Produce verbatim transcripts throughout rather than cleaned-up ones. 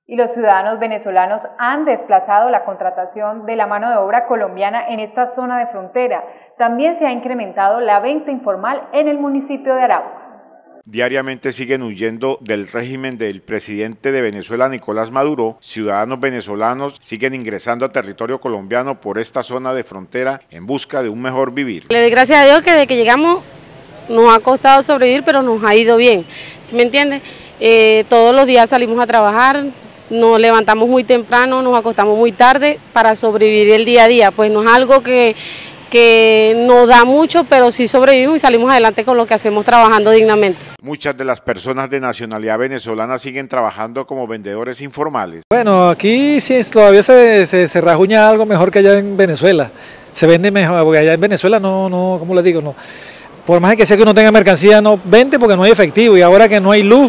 Y los ciudadanos venezolanos han desplazado la contratación de la mano de obra colombiana en esta zona de frontera. También se ha incrementado la venta informal en el municipio de Arauca. Diariamente siguen huyendo del régimen del presidente de Venezuela, Nicolás Maduro. Ciudadanos venezolanos siguen ingresando a territorio colombiano por esta zona de frontera en busca de un mejor vivir. Le doy gracias a Dios que desde que llegamos nos ha costado sobrevivir, pero nos ha ido bien, ¿sí me entiende? Eh, todos los días salimos a trabajar, nos levantamos muy temprano, nos acostamos muy tarde para sobrevivir el día a día. Pues no es algo que, que nos da mucho, pero sí sobrevivimos y salimos adelante con lo que hacemos trabajando dignamente. Muchas de las personas de nacionalidad venezolana siguen trabajando como vendedores informales. Bueno, aquí sí todavía se, se, se rajuña algo mejor que allá en Venezuela. Se vende mejor, porque allá en Venezuela no, no, ¿cómo le digo? No. Por más que sea que uno tenga mercancía, no vende porque no hay efectivo, y ahora que no hay luz,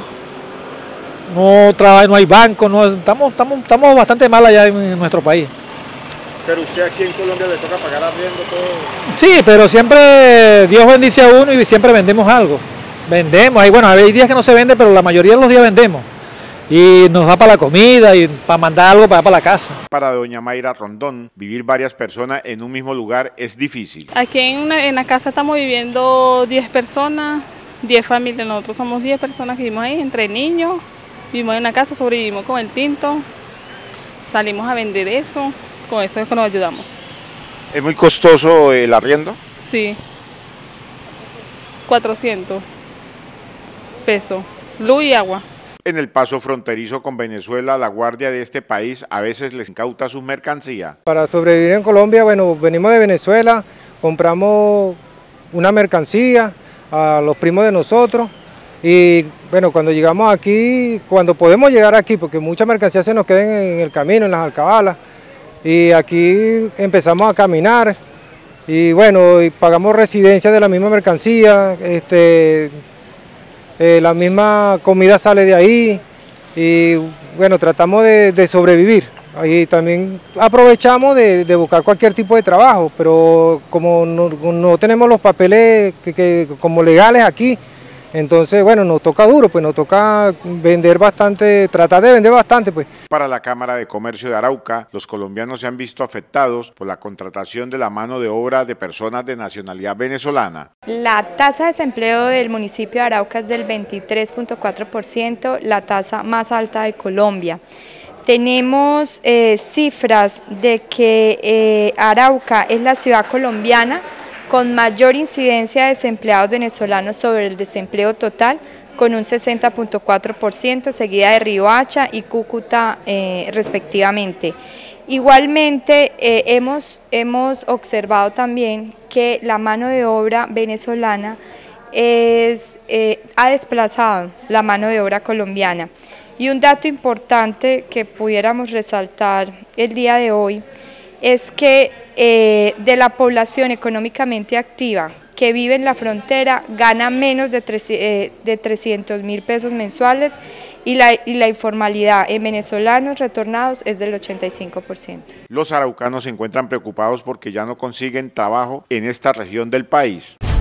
no trabaja, no hay banco, no, estamos, estamos, estamos bastante mal allá en, en nuestro país. Pero usted aquí en Colombia le toca pagar arriendo todo. Sí, pero siempre Dios bendice a uno y siempre vendemos algo. Vendemos, hay, bueno, hay días que no se vende, pero la mayoría de los días vendemos. Y nos da para la comida y para mandar algo para, para la casa. Para doña Mayra Rondón, vivir varias personas en un mismo lugar es difícil. Aquí en, en la casa estamos viviendo diez personas, diez familias. Nosotros somos diez personas que vivimos ahí, entre niños. Vivimos en la casa, sobrevivimos con el tinto, salimos a vender eso, con eso es que nos ayudamos. ¿Es muy costoso el arriendo? Sí, cuatrocientos pesos, luz y agua. En el paso fronterizo con Venezuela, la guardia de este país a veces les incauta sus mercancías. Para sobrevivir en Colombia, bueno, venimos de Venezuela, compramos una mercancía a los primos de nosotros y bueno, cuando llegamos aquí, cuando podemos llegar aquí, porque muchas mercancías se nos quedan en el camino, en las alcabalas, y aquí empezamos a caminar y bueno, y pagamos residencia de la misma mercancía, este... Eh, la misma comida sale de ahí y bueno, tratamos de, de sobrevivir. Ahí también aprovechamos de, de buscar cualquier tipo de trabajo, pero como no, no tenemos los papeles que, que, como legales aquí, entonces bueno, nos toca duro, pues nos toca vender bastante, tratar de vender bastante. Pues. Para la Cámara de Comercio de Arauca, los colombianos se han visto afectados por la contratación de la mano de obra de personas de nacionalidad venezolana. La tasa de desempleo del municipio de Arauca es del veintitrés punto cuatro por ciento, la tasa más alta de Colombia. Tenemos eh, cifras de que eh, Arauca es la ciudad colombiana con mayor incidencia de desempleados venezolanos sobre el desempleo total, con un sesenta punto cuatro por ciento, seguida de Riohacha y Cúcuta eh, respectivamente. Igualmente eh, hemos, hemos observado también que la mano de obra venezolana es, eh, ha desplazado la mano de obra colombiana. Y un dato importante que pudiéramos resaltar el día de hoy es que eh, de la población económicamente activa que vive en la frontera gana menos de, eh, de trescientos mil pesos mensuales y la, y la informalidad en venezolanos retornados es del ochenta y cinco por ciento. Los araucanos se encuentran preocupados porque ya no consiguen trabajo en esta región del país.